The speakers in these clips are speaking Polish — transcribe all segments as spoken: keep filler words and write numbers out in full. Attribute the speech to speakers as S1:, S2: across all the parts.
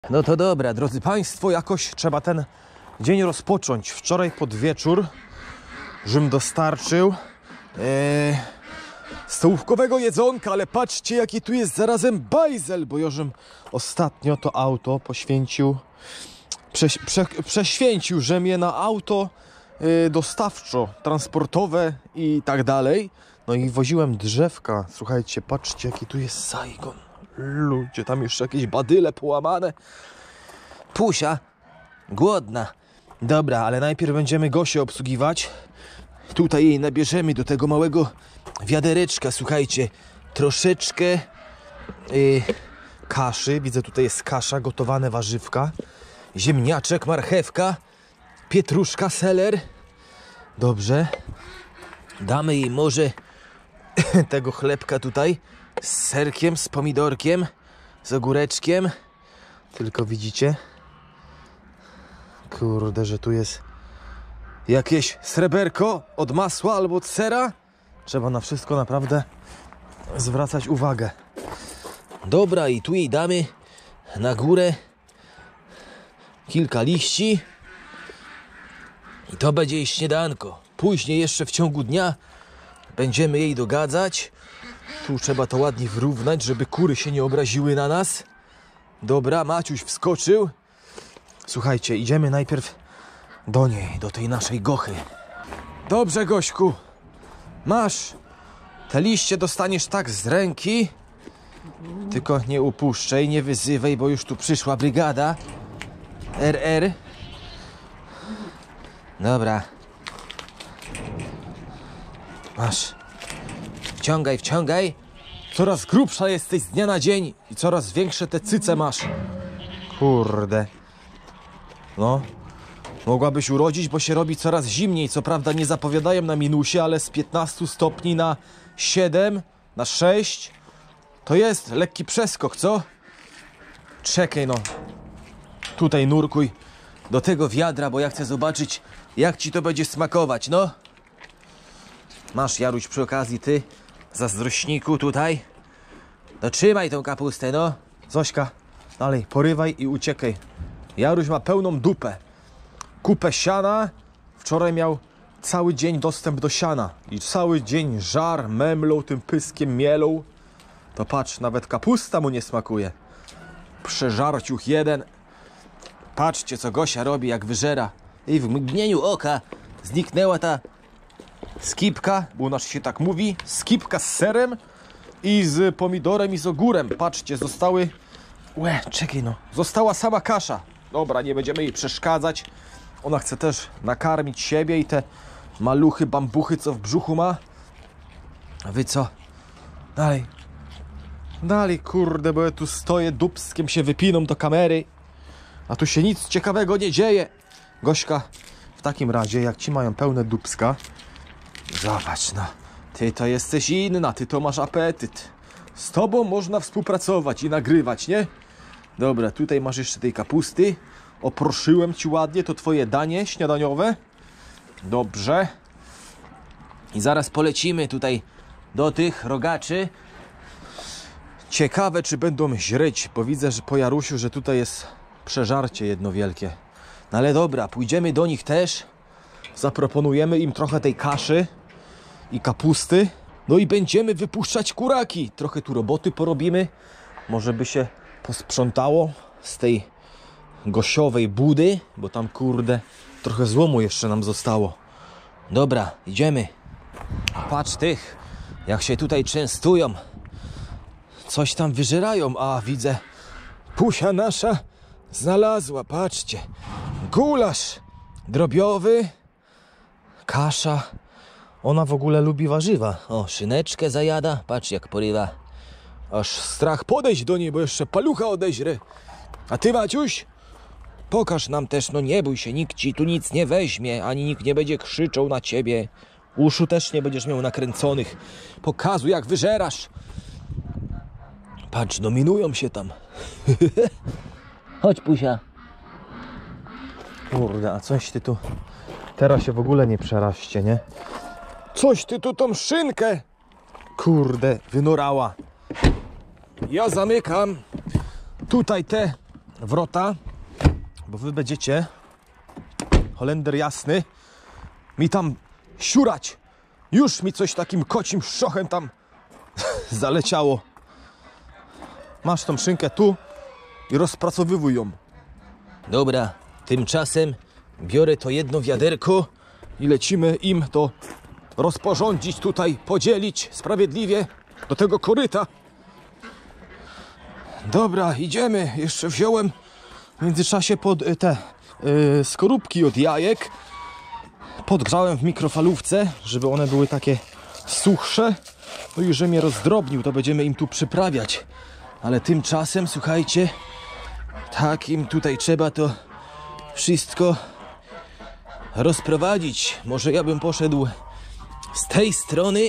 S1: No to dobra, drodzy Państwo, jakoś trzeba ten dzień rozpocząć. Wczoraj pod wieczór żem dostarczył ee, stołówkowego jedzonka, ale patrzcie, jaki tu jest zarazem bajzel, bo ja żem ostatnio to auto poświęcił, prze, prze, prześwięcił, żem je na auto yy, dostawczo, transportowe i tak dalej. No i woziłem drzewka. Słuchajcie, patrzcie, jaki tu jest Saigon. Ludzie, tam jeszcze jakieś badyle połamane. Pusia, głodna. Dobra, ale najpierw będziemy Gosię obsługiwać. Tutaj jej nabierzemy do tego małego wiadereczka, słuchajcie, troszeczkę yy, kaszy. Widzę, tutaj jest kasza, gotowane warzywka, ziemniaczek, marchewka, pietruszka, seler. Dobrze. Damy jej może tego chlebka tutaj z serkiem, z pomidorkiem, z ogóreczkiem. Tylko widzicie? Kurde, że tu jest jakieś sreberko od masła albo od sera. Trzeba na wszystko naprawdę zwracać uwagę. Dobra, i tu jej damy na górę kilka liści. I to będzie jej śniadanko. Później jeszcze w ciągu dnia będziemy jej dogadzać. Tu trzeba to ładnie wyrównać, żeby kury się nie obraziły na nas. Dobra, Maciuś wskoczył. Słuchajcie, idziemy najpierw do niej, do tej naszej Gochy. Dobrze, Gośku. Masz. Te liście dostaniesz tak z ręki. Tylko nie upuszczaj, nie wyzywaj, bo już tu przyszła brygada. R R. Dobra. Masz. Wciągaj, wciągaj. Coraz grubsza jesteś z dnia na dzień i coraz większe te cyce masz. Kurde. No. Mogłabyś urodzić, bo się robi coraz zimniej. Co prawda nie zapowiadają na minusie, ale z piętnastu stopni na siedem, na sześć to jest lekki przeskok, co? Czekaj no. Tutaj nurkuj do tego wiadra, bo ja chcę zobaczyć, jak ci to będzie smakować, no. Masz, Jaruś, przy okazji ty, zazdrośniku, tutaj. No trzymaj tą kapustę, no. Zośka, dalej, porywaj i uciekaj. Jaruś ma pełną dupę. Kupę siana. Wczoraj miał cały dzień dostęp do siana. I cały dzień żar, memlą, tym pyskiem mielą. To patrz, nawet kapusta mu nie smakuje. Przeżarciuch jeden. Patrzcie, co Gosia robi, jak wyżera. I w mgnieniu oka zniknęła ta skipka, bo u nas się tak mówi, skipka z serem i z pomidorem i z ogórem. Patrzcie, zostały... Łe, czekaj no. Została sama kasza. Dobra, nie będziemy jej przeszkadzać. Ona chce też nakarmić siebie i te maluchy, bambuchy, co w brzuchu ma. A wy co? Dalej. Dalej, kurde, bo ja tu stoję, dupskiem się wypiną do kamery. A tu się nic ciekawego nie dzieje. Gośka, w takim razie, jak ci mają pełne dupska, zobacz, no, ty to jesteś inna, ty to masz apetyt. Z tobą można współpracować i nagrywać, nie? Dobra, tutaj masz jeszcze tej kapusty. Oproszyłem ci ładnie, to twoje danie śniadaniowe. Dobrze. I zaraz polecimy tutaj do tych rogaczy. Ciekawe, czy będą źreć, bo widzę, że po Jarusiu, że tutaj jest przeżarcie jedno wielkie. No ale dobra, pójdziemy do nich też. Zaproponujemy im trochę tej kaszy i kapusty. No i będziemy wypuszczać kuraki. Trochę tu roboty porobimy. Może by się posprzątało z tej gosiowej budy, bo tam, kurde, trochę złomu jeszcze nam zostało. Dobra, idziemy. Patrz tych, jak się tutaj częstują. Coś tam wyżerają. A, widzę, Pusia nasza znalazła, patrzcie. Gulasz drobiowy, kasza. Ona w ogóle lubi warzywa. O, szyneczkę zajada. Patrz, jak porywa. Aż strach podejść do niej, bo jeszcze palucha odeźrę. A ty, Maciuś, pokaż nam też, no nie bój się, nikt ci tu nic nie weźmie, ani nikt nie będzie krzyczał na ciebie. Uszu też nie będziesz miał nakręconych. Pokazuj, jak wyżerasz. Patrz, dominują się tam. Chodź, Pusia. Kurde, a coś ty tu... Teraz się w ogóle nie przeraźcie, nie? Coś ty tu tą szynkę, kurde, wynorała. Ja zamykam tutaj te wrota, bo wy będziecie, Holender jasny, mi tam siurać. Już mi coś takim kocim szczochem tam zaleciało. Masz tą szynkę tu i rozpracowywuj ją. Dobra, tymczasem biorę to jedno wiaderko i lecimy im to rozporządzić tutaj, podzielić sprawiedliwie do tego koryta. Dobra, idziemy. Jeszcze wziąłem w międzyczasie pod te yy, skorupki od jajek. Podgrzałem w mikrofalówce, żeby one były takie suchsze. No i że mnie rozdrobnił, to będziemy im tu przyprawiać. Ale tymczasem, słuchajcie, tak im tutaj trzeba to wszystko rozprowadzić. Może ja bym poszedł z tej strony.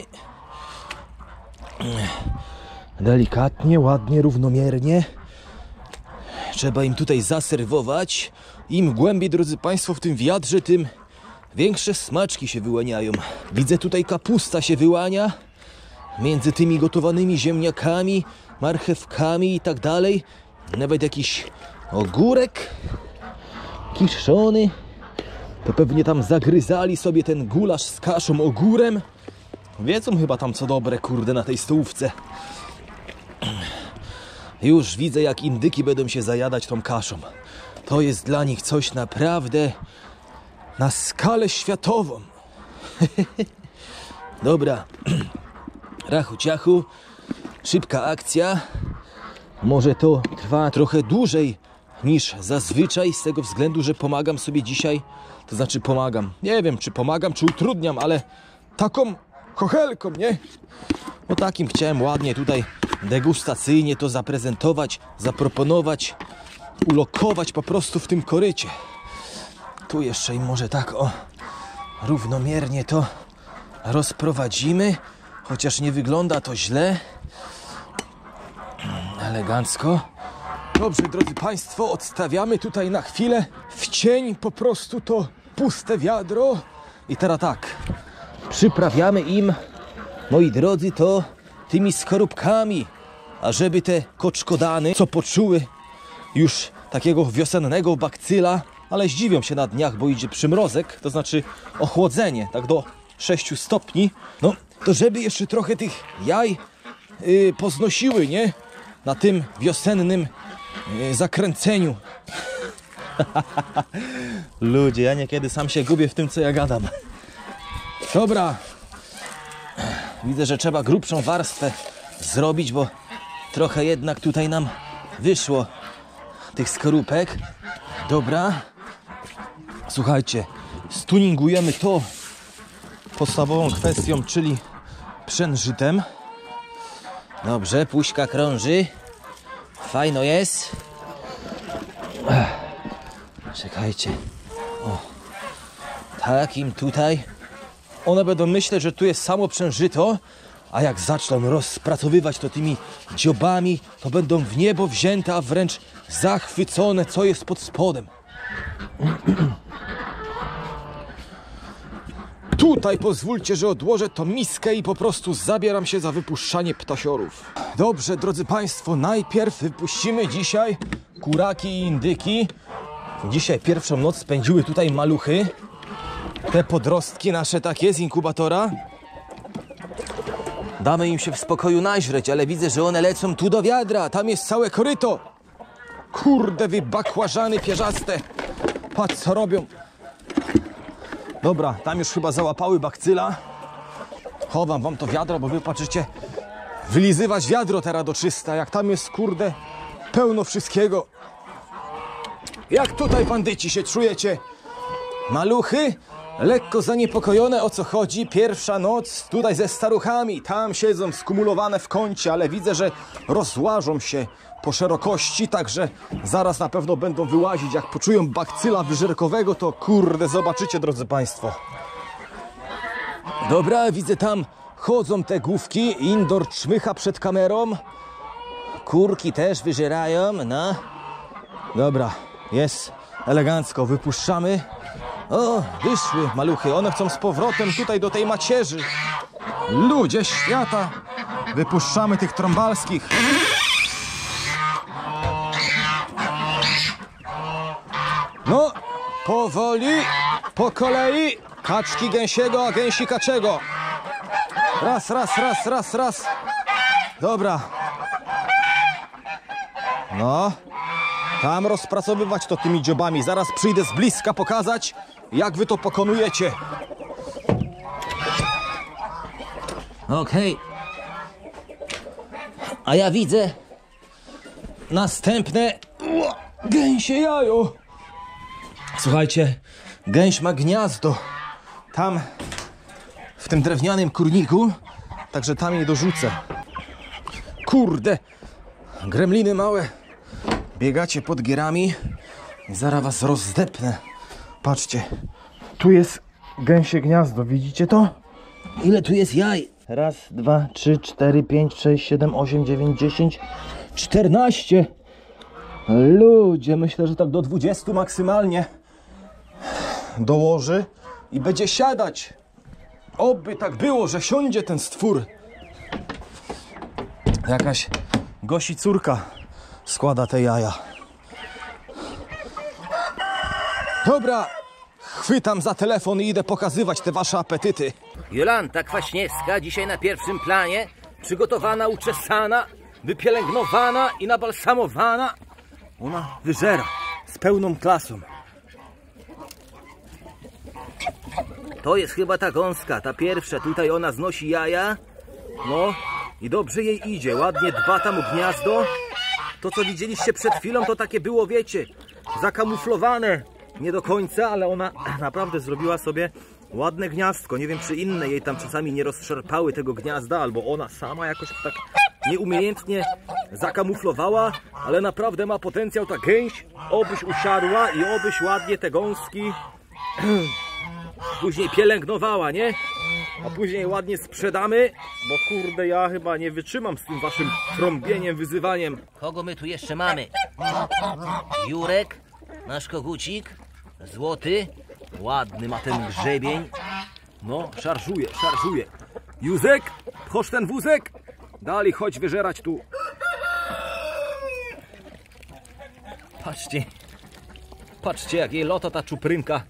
S1: Delikatnie, ładnie, równomiernie. Trzeba im tutaj zaserwować. Im głębiej, drodzy Państwo, w tym wiadrze, tym większe smaczki się wyłaniają. Widzę, tutaj kapusta się wyłania. Między tymi gotowanymi ziemniakami, marchewkami i tak dalej. Nawet jakiś ogórek kiszony. To pewnie tam zagryzali sobie ten gulasz z kaszą ogórem. Wiedzą chyba tam co dobre, kurde, na tej stołówce. Już widzę, jak indyki będą się zajadać tą kaszą. To jest dla nich coś naprawdę na skalę światową. Dobra. Rachu ciachu. Szybka akcja. Może to trwa trochę dłużej niż zazwyczaj, z tego względu, że pomagam sobie dzisiaj. To znaczy pomagam. Nie wiem, czy pomagam, czy utrudniam, ale taką chochelką, nie? O takim chciałem ładnie tutaj degustacyjnie to zaprezentować, zaproponować, ulokować po prostu w tym korycie. Tu jeszcze im może tak o równomiernie to rozprowadzimy, chociaż nie wygląda to źle. Elegancko. Dobrze, drodzy Państwo, odstawiamy tutaj na chwilę w cień po prostu to puste wiadro. I teraz tak, przyprawiamy im, moi drodzy, to tymi skorupkami, ażeby te koczkodany, co poczuły już takiego wiosennego bakcyla, ale zdziwią się na dniach, bo idzie przymrozek, to znaczy ochłodzenie, tak do sześciu stopni, no to żeby jeszcze trochę tych jaj yy, poznosiły, nie? Na tym wiosennym yy, zakręceniu. Ludzie, ja niekiedy sam się gubię w tym, co ja gadam. Dobra. Widzę, że trzeba grubszą warstwę zrobić, bo trochę jednak tutaj nam wyszło tych skorupek. Dobra. Słuchajcie, stuningujemy to podstawową kwestią, czyli przężytem. Dobrze, puśka krąży. Fajno jest. Czekajcie. O. Takim tutaj. One będą myśleć, że tu jest samo przężyto, a jak zaczną rozpracowywać to tymi dziobami, to będą w niebo wzięte, a wręcz zachwycone, co jest pod spodem. Tutaj pozwólcie, że odłożę tą miskę i po prostu zabieram się za wypuszczanie ptasiorów. Dobrze, drodzy Państwo, najpierw wypuścimy dzisiaj kuraki i indyki. Dzisiaj pierwszą noc spędziły tutaj maluchy. Te podrostki nasze takie z inkubatora. Damy im się w spokoju naźreć, ale widzę, że one lecą tu do wiadra. Tam jest całe koryto. Kurde, wy bakłażany pierzaste. Patrz, co robią. Dobra, tam już chyba załapały bakcyla. Chowam wam to wiadro, bo wy patrzycie, wylizywać wiadro teraz do czysta, jak tam jest, kurde, pełno wszystkiego. Jak tutaj, bandyci, się czujecie? Maluchy? Lekko zaniepokojone, o co chodzi. Pierwsza noc tutaj ze staruchami. Tam siedzą skumulowane w kącie, ale widzę, że rozłażą się po szerokości, także zaraz na pewno będą wyłazić. Jak poczują bakcyla wyżerkowego, to kurde, zobaczycie, drodzy Państwo. Dobra, widzę, tam chodzą te główki. Indoor czmycha przed kamerą. Kurki też wyżerają, no. Dobra, jest elegancko, wypuszczamy. O, wyszły maluchy, one chcą z powrotem tutaj do tej macierzy. Ludzie świata, wypuszczamy tych trąbalskich. No, powoli, po kolei. Kaczki gęsiego, a gęsi kaczego. Raz, raz, raz, raz, raz. Dobra. No. Tam rozpracowywać to tymi dziobami. Zaraz przyjdę z bliska pokazać, jak wy to pokonujecie. Okej. Okay. A ja widzę następne gęsie jajo. Słuchajcie, gęś ma gniazdo tam w tym drewnianym kurniku, także tam jej dorzucę. Kurde, gremliny małe, biegacie pod gierami i zaraz was rozdepnę. Patrzcie, tu jest gęsie gniazdo, widzicie to? Ile tu jest jaj? Raz, dwa, trzy, cztery, pięć, sześć, siedem, osiem, dziewięć, dziesięć, czternaście. Ludzie, myślę, że tak do dwudziestu maksymalnie dołoży i będzie siadać. Oby tak było, że siądzie ten stwór. Jakaś Gosi córka składa te jaja. Dobra, chwytam za telefon i idę pokazywać te wasze apetyty.
S2: Jolanta Kwaśniewska dzisiaj na pierwszym planie, przygotowana, uczesana, wypielęgnowana i nabalsamowana. Ona wyżera z pełną klasą. To jest chyba ta gąska, ta pierwsza. Tutaj ona znosi jaja. No i dobrze jej idzie. Ładnie dba tam o gniazdo. To, co widzieliście przed chwilą, to takie było, wiecie, zakamuflowane. Nie do końca, ale ona naprawdę zrobiła sobie ładne gniazdko. Nie wiem, czy inne jej tam czasami nie rozszarpały tego gniazda, albo ona sama jakoś tak nieumiejętnie zakamuflowała, ale naprawdę ma potencjał ta gęś. Obyś usiadła i obyś ładnie te gąski później pielęgnowała, nie? A później ładnie sprzedamy, bo kurde, ja chyba nie wytrzymam z tym waszym trąbieniem, wyzywaniem. Kogo my tu jeszcze mamy? Jurek, nasz kogucik, złoty, ładny ma ten grzebień. No, szarżuje, szarżuje. Józek, chodź ten wózek. Dalej, chodź wyżerać tu. Patrzcie, patrzcie, jak jej lota ta czuprynka.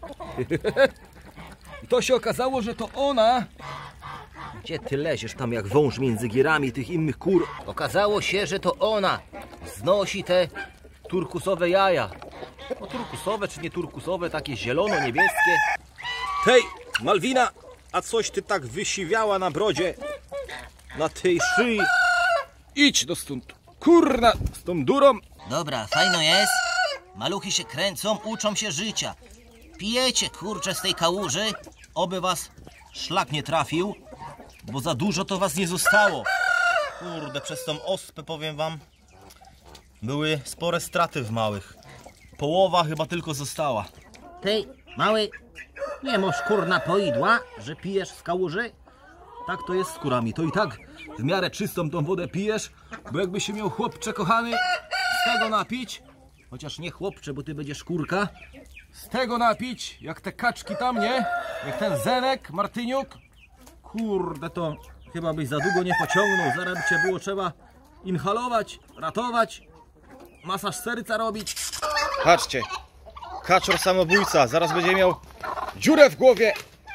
S2: I to się okazało, że to ona. Gdzie ty leziesz tam jak wąż między gierami tych innych kur? Okazało się, że to ona znosi te turkusowe jaja. No turkusowe czy nie turkusowe, takie zielono-niebieskie.
S1: Hej, Malwina, a coś ty tak wysiwiała na brodzie, na tej szyi. Idź do stąd, kurna, z tą durą.
S2: Dobra, fajno jest. Maluchy się kręcą, uczą się życia. Pijecie, kurczę, z tej kałuży. Oby was szlak nie trafił, bo za dużo to was nie zostało.
S3: Kurde, przez tą ospę, powiem wam, były spore straty w małych. Połowa chyba tylko została.
S2: Ty, mały, nie masz kurna poidła, że pijesz z kałuży?
S1: Tak to jest z kurami, to i tak w miarę czystą tą wodę pijesz, bo jakby się miał chłopcze kochany z tego napić, chociaż nie chłopcze, bo ty będziesz kurka, z tego napić, jak te kaczki tam, nie? Jak ten Zenek, Martyniuk. Kurde, to chyba byś za długo nie pociągnął, zaraz by cię było trzeba inhalować, ratować, masaż serca robić.
S3: Patrzcie, kaczor samobójca, zaraz będzie miał dziurę w głowie.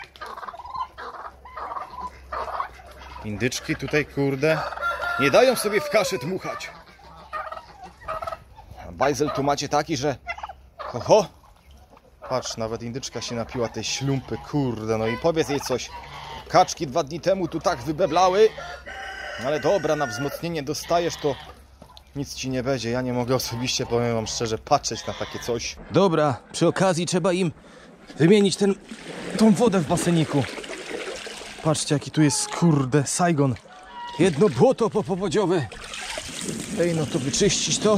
S3: Indyczki tutaj, kurde, nie dają sobie w kaszę dmuchać. Bajzel tu macie taki, że ho, ho. Patrz, nawet indyczka się napiła tej ślumpy, kurde, no i powiedz jej coś. Kaczki dwa dni temu tu tak wybeblały, ale dobra, na wzmocnienie dostajesz, to nic ci nie będzie. Ja nie mogę osobiście, powiem wam szczerze, patrzeć na takie coś.
S1: Dobra, przy okazji trzeba im wymienić ten, tą wodę w baseniku. Patrzcie, jaki tu jest, kurde, Saigon. Jedno błoto popowodziowe. Ej, no to wyczyścić to.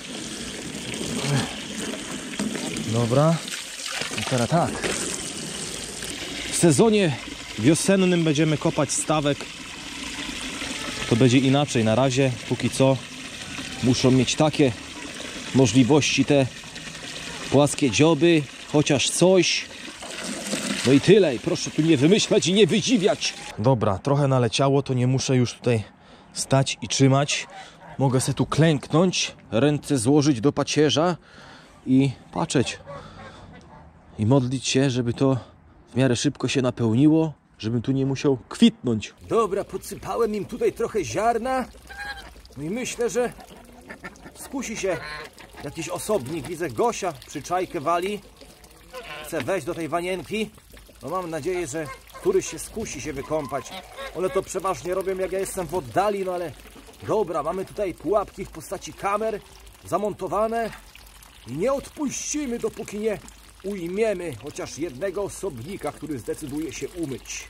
S1: Dobra. I teraz tak. W sezonie wiosennym będziemy kopać stawek. To będzie inaczej. Na razie, póki co, muszą mieć takie możliwości te płaskie dzioby, chociaż coś. No i tyle. I proszę tu nie wymyślać i nie wydziwiać. Dobra, trochę naleciało, to nie muszę już tutaj stać i trzymać. Mogę sobie tu klęknąć, ręce złożyć do pacierza i patrzeć. I modlić się, żeby to w miarę szybko się napełniło, żebym tu nie musiał kwitnąć.
S2: Dobra, podsypałem im tutaj trochę ziarna. No i myślę, że skusi się jakiś osobnik. Widzę, Gosia przyczajkę wali. Chce wejść do tej wanienki. No mam nadzieję, że któryś się skusi się wykąpać. One to przeważnie robią, jak ja jestem w oddali, no ale dobra, mamy tutaj pułapki w postaci kamer zamontowane i nie odpuścimy, dopóki nie ujmiemy chociaż jednego osobnika, który zdecyduje się umyć.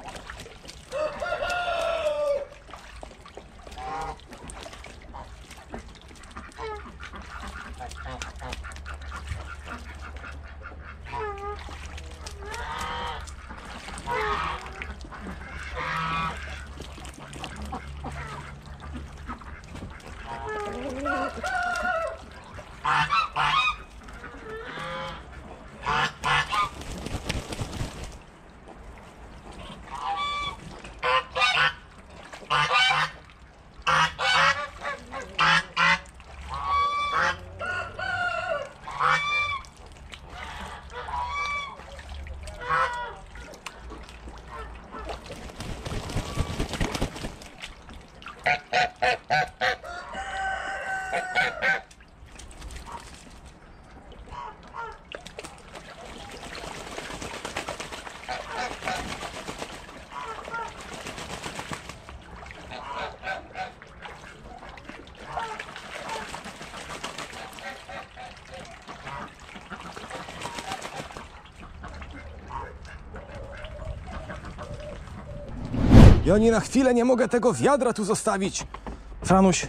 S1: Ja nie na chwilę nie mogę tego wiadra tu zostawić. Franuś.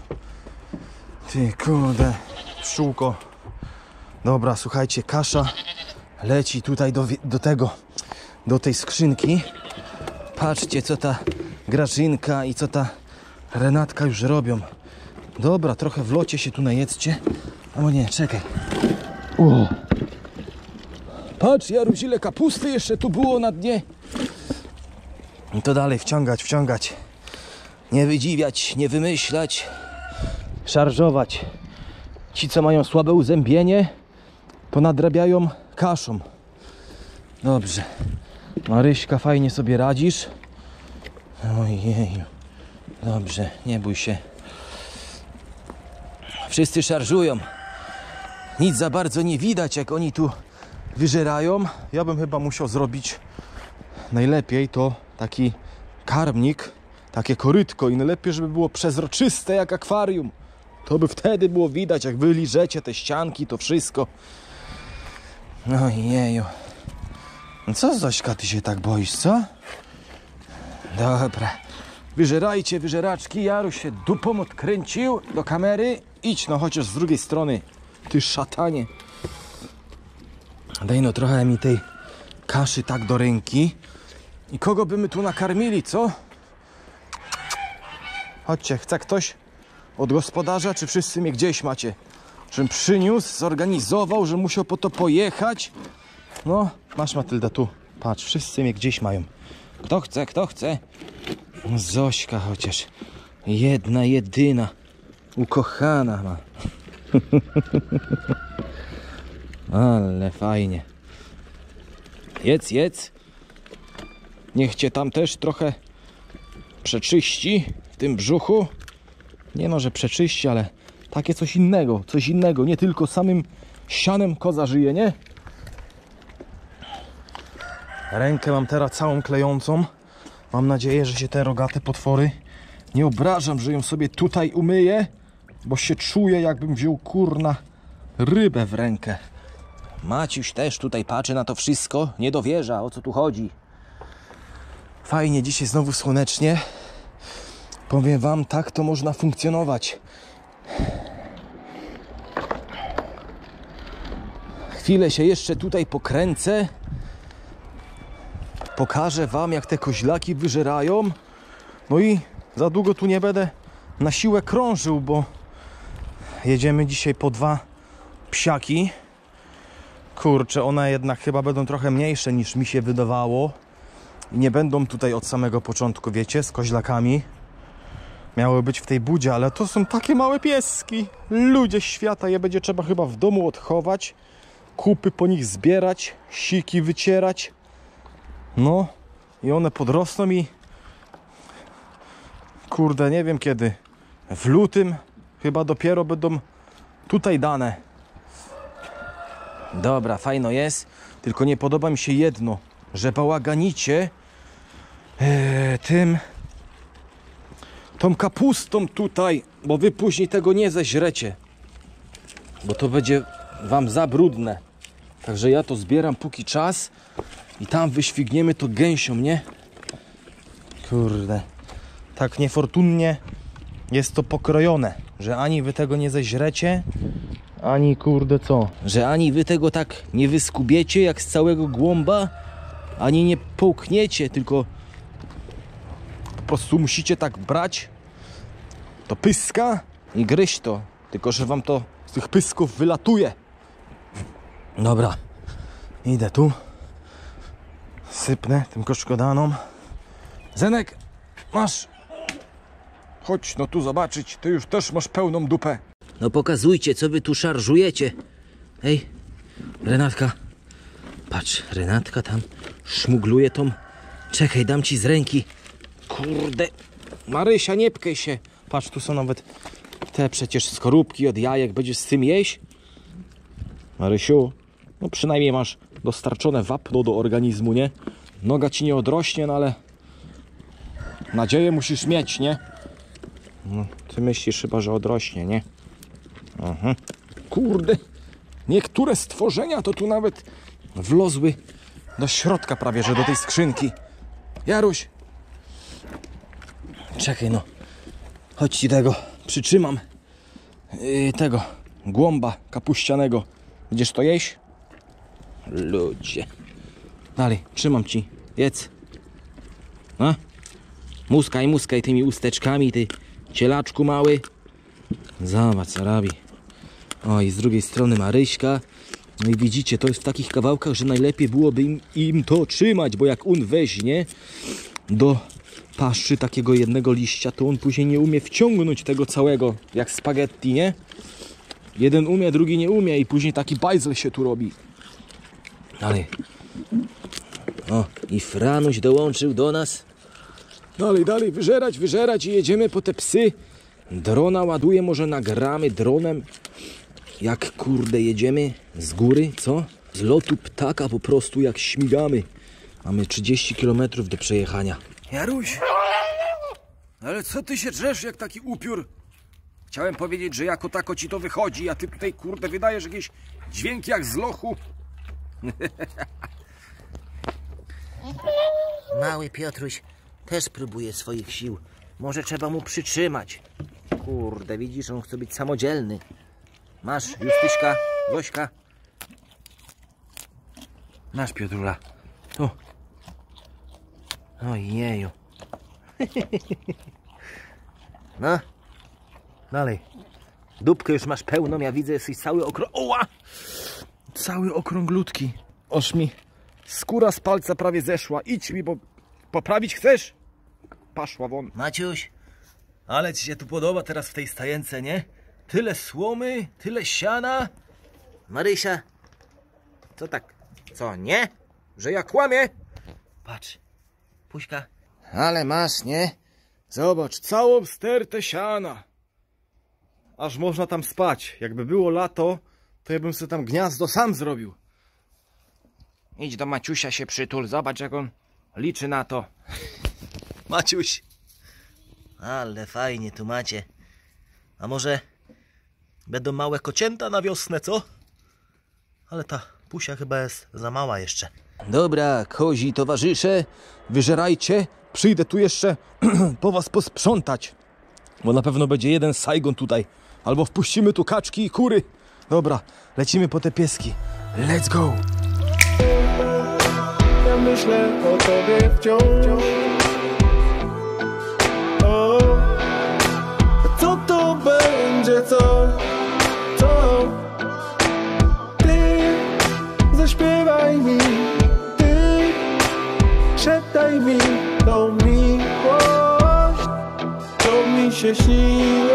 S1: Ty kurde, pszczółko. Dobra, słuchajcie, kasza leci tutaj do, do tego, do tej skrzynki. Patrzcie, co ta Grażynka i co ta Renatka już robią. Dobra, trochę w locie się tu najedzcie. O nie, czekaj. O. Patrz, Jaruś, ile kapusty jeszcze tu było na dnie. I to dalej wciągać, wciągać. Nie wydziwiać, nie wymyślać. Szarżować. Ci, co mają słabe uzębienie, ponadrabiają kaszą. Dobrze. Maryśka, fajnie sobie radzisz. Ojej. Dobrze, nie bój się. Wszyscy szarżują. Nic za bardzo nie widać, jak oni tu wyżerają. Ja bym chyba musiał zrobić najlepiej to taki karmnik, takie korytko i najlepiej, żeby było przezroczyste jak akwarium. To by wtedy było widać, jak wy liżecie te ścianki, to wszystko. Ojeju. No co, Zośka, ty się tak boisz, co? Dobra. Wyżerajcie, wyżeraczki. Jaruś się dupą odkręcił do kamery. Idź no, chociaż z drugiej strony. Ty szatanie. Daj no trochę mi tej kaszy tak do ręki. I kogo by my tu nakarmili, co? Chodźcie, chce ktoś od gospodarza, czy wszyscy mnie gdzieś macie? Żebym przyniósł, zorganizował, że musiał po to pojechać. No, masz, Matylda, tu. Patrz, wszyscy mnie gdzieś mają. Kto chce, kto chce? No, Zośka chociaż. Jedna, jedyna. Ukochana ma. Ale fajnie. Jedz, jedz. Niech cię tam też trochę przeczyści w tym brzuchu. Nie no, że przeczyści, ale takie coś innego, coś innego. Nie tylko samym sianem koza żyje, nie? Rękę mam teraz całą klejącą. Mam nadzieję, że się te rogate potwory nie obrażam, że ją sobie tutaj umyję, bo się czuję, jakbym wziął, kurna, rybę w rękę. Maciuś też tutaj patrzy na to wszystko, nie dowierza, o co tu chodzi. Fajnie, dzisiaj znowu słonecznie. Powiem wam, tak to można funkcjonować. Chwilę się jeszcze tutaj pokręcę. Pokażę wam, jak te koźlaki wyżerają. No i za długo tu nie będę na siłę krążył, bo jedziemy dzisiaj po dwa psiaki. Kurczę, one jednak chyba będą trochę mniejsze niż mi się wydawało. I nie będą tutaj od samego początku, wiecie, z koźlakami.
S3: miały być w tej budzie, ale to są takie małe pieski. Ludzie świata, je będzie trzeba chyba w domu odchować, kupy po nich zbierać, siki wycierać. No i one podrosną i kurde, nie wiem kiedy. W lutym chyba dopiero będą tutaj dane. Dobra, fajno jest, tylko nie podoba mi się jedno, że bałaganicie e, tym tą kapustą tutaj, bo wy później tego nie zeźrecie, bo to będzie wam za brudne. Także ja to zbieram póki czas i tam wyświgniemy to gęsią, nie? Kurde, tak niefortunnie jest to pokrojone, że ani wy tego nie zeźrecie, ani kurde co? Że ani wy tego tak nie wyskubiecie jak z całego głąba, ani nie połkniecie, tylko po prostu musicie tak brać to pyska i gryźć to. Tylko że wam to z tych pysków wylatuje. Dobra, idę tu. Sypnę tym koszkodanom. Zenek, masz. Chodź no tu zobaczyć, ty już też masz pełną dupę.
S2: No pokazujcie, co wy tu szarżujecie. Ej, Renatka. Patrz, Renatka tam szmugluje tą. Czekaj, dam ci z ręki. Kurde.
S3: Marysia, nie pkaj się. Patrz, tu są nawet te przecież skorupki od jajek. Będziesz z tym jeść? Marysiu, no przynajmniej masz dostarczone wapno do organizmu, nie? Noga ci nie odrośnie, no ale nadzieję musisz mieć, nie? No, ty myślisz chyba, że odrośnie, nie? Aha. Kurde, niektóre stworzenia to tu nawet wlozły do środka prawie, że do tej skrzynki. Jaruś, czekaj no, chodź ci tego przytrzymam, yy, tego głąba kapuścianego. Będziesz to jeść? Ludzie. Dalej, trzymam ci, jedz. No, muskaj, muskaj tymi usteczkami, ty cielaczku mały. Zobacz co robi. O, i z drugiej strony Maryśka. No i widzicie, to jest w takich kawałkach, że najlepiej byłoby im, im to trzymać, bo jak on weźmie do paszczy takiego jednego liścia, to on później nie umie wciągnąć tego całego, jak spaghetti, nie? Jeden umie, drugi nie umie i później taki bajzel się tu robi. Dalej. O, i Franuś dołączył do nas. Dalej, dalej, wyżerać, wyżerać i jedziemy po te psy. Drona ładuję, może nagramy dronem. Jak kurde jedziemy z góry, co? Z lotu ptaka po prostu jak śmigamy. Mamy trzydzieści kilometrów do przejechania.
S2: Jaruś, ale co ty się drzesz jak taki upiór? Chciałem powiedzieć, że jako tako ci to wychodzi, a ty tutaj kurde wydajesz jakieś dźwięki jak z lochu. Mały Piotruś też próbuje swoich sił. Może trzeba mu przytrzymać. Kurde, widzisz, on chce być samodzielny. Masz, Justyśka, Zośka. Masz, Piotrula. Tu. Ojeju. No. Dalej. Dupkę już masz pełną, ja widzę, jesteś cały okrą... Oła!
S3: Cały okrąglutki. Oż mi skóra z palca prawie zeszła. Idź mi, bo poprawić chcesz? Paszła won.
S2: Maciuś, ale ci się tu podoba teraz w tej stajence, nie? Tyle słomy, tyle siana. Marysia, co tak? Co, nie? Że ja kłamię? Patrz, Puśka.
S3: Ale masz, nie? Zobacz, całą stertę siana. Aż można tam spać. Jakby było lato, to ja bym sobie tam gniazdo sam zrobił. Idź do Maciusia się przytul, zobacz jak on liczy na to.
S2: Maciuś, ale fajnie tu macie. A może będą małe kocięta na wiosnę, co? Ale ta Pusia chyba jest za mała jeszcze.
S3: Dobra, kozi towarzysze, wyżerajcie. Przyjdę tu jeszcze po was posprzątać. Bo na pewno będzie jeden Saigon tutaj. Albo wpuścimy tu kaczki i kury. Dobra, lecimy po te pieski. Let's go!
S4: Ja myślę o tobie wciąż. O, co to będzie, co? Co? Ty zaśpiewaj mi, ty szeptaj mi tą miłość, co mi mi się śniło.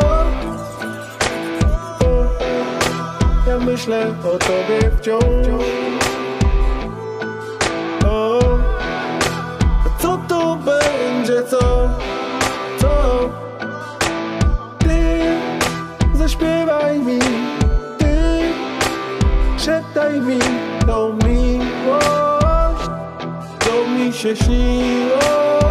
S4: Ja myślę o tobie wciąż. O, co to będzie, co, co? Ty zaśpiewaj mi, ty szeptaj mi tą miłość, co mi się śniło.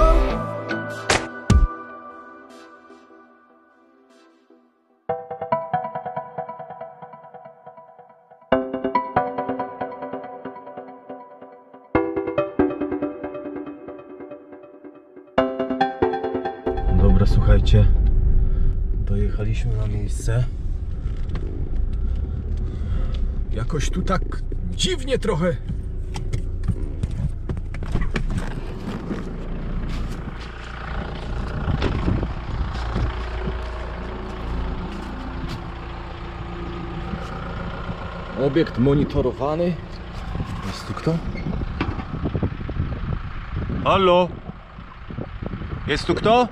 S1: Dobra, słuchajcie, dojechaliśmy na miejsce. Jakoś tu tak dziwnie trochę. Obiekt monitorowany. Jest tu kto? Halo? Jest tu kto?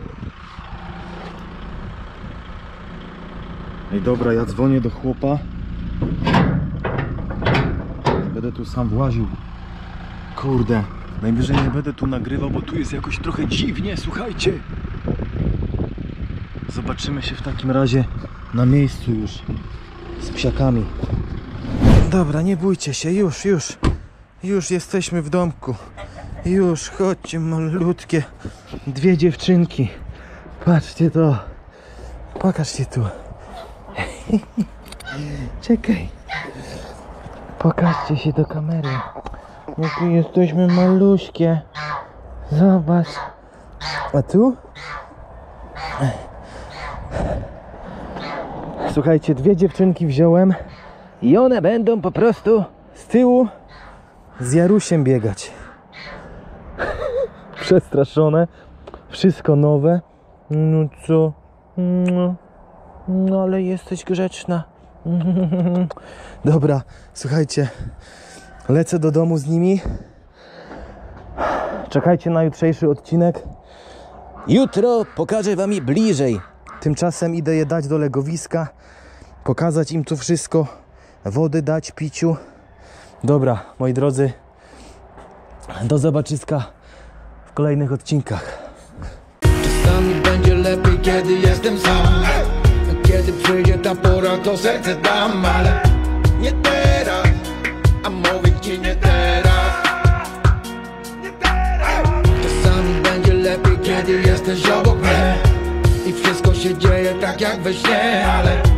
S1: Ej, dobra, ja dzwonię do chłopa. Będę tu sam właził. Kurde, najwyżej nie będę tu nagrywał, bo tu jest jakoś trochę dziwnie, słuchajcie. Zobaczymy się w takim razie na miejscu już z psiakami. Dobra, nie bójcie się, już, już. Już jesteśmy w domku. Już, chodźcie, malutkie dwie dziewczynki. Patrzcie to. Pokażcie tu. Czekaj. Pokażcie się do kamery. Jakie jesteśmy maluśkie. Zobacz. A tu? Słuchajcie, dwie dziewczynki wziąłem i one będą po prostu z tyłu z Jarusiem biegać. Przestraszone. Wszystko nowe. No co? No, no ale jesteś grzeczna. Dobra, słuchajcie. Lecę do domu z nimi. Czekajcie na jutrzejszy odcinek. Jutro pokażę wam je bliżej. Tymczasem idę je dać do legowiska. Pokazać im tu wszystko. Wody dać, piciu. Dobra, moi drodzy. Do zobaczyska w kolejnych odcinkach.
S5: Czasami będzie lepiej, kiedy jestem sam. Kiedy przyjdzie ta pora, to serce dam, ale nie teraz. A mówię ci nie teraz. Czasami będzie lepiej, kiedy jesteś obok mnie i wszystko się dzieje tak jak we śnie, ale